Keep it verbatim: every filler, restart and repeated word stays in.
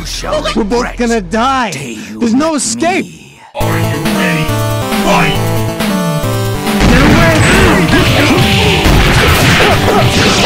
shall We're both regret gonna die. the day you There's no met escape. me. Are you ready? Fight! Get away!